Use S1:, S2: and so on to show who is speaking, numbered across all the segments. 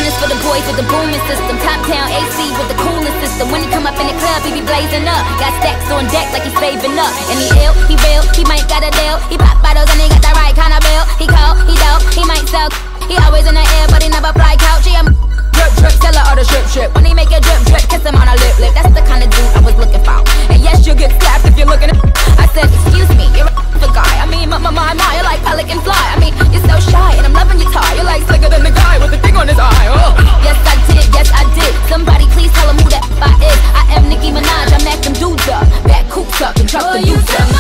S1: one is for the boys with the boomin system. Top down AC with the coolin system. When he come up in the club, he be blazing up. Got stacks on deck like he's saving up. And he ill, he real, he might got a deal. He pop bottles and he got the right kind of bill. He cold, he dope, he might sell. He always in the air, but he never fly couch. He a drip drip, tell her all the drip drip. When he make a drip drip, kiss him on a lip lip. That's the kind of dude I was looking for. And yes, you'll get slapped if you're looking at. I said, excuse me, you're a guy. I mean, my, you're like pelican fly. I mean, you're so shy, and I'm loving your tie. You're like slicker than the guy with the thing on his eye. Oh. Yes, I did. Somebody please tell him who that I is. I am Nicki Minaj. I'm that them dudes up, back coops up and truck the dudes up.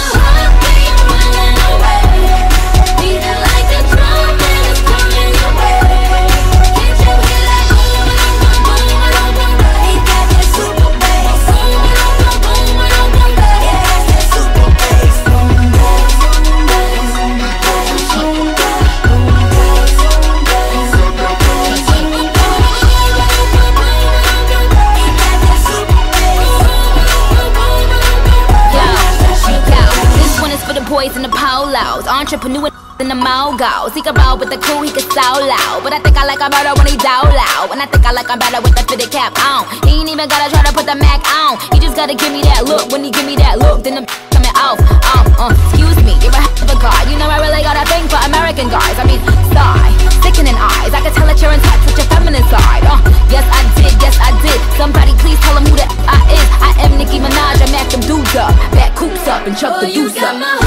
S1: Boys in the polos, entrepreneur in the mogos. He can roll with the cool, he can so loud. But I think I like him better when he down loud. And I think I like him better with the fitted cap on. He ain't even gotta try to put the Mac on. He just gotta give me that look. When he give me that look, then the coming off. Excuse me, you're a heck of a guy. You know I really got a thing for American guys. I mean, sigh, sickening eyes. I can tell that you're in touch with your feminine side. Yes I did. Somebody please tell him who that I is. I am Nicki Minaj. I mack them dudes up, back coops up and chuck the deuce up.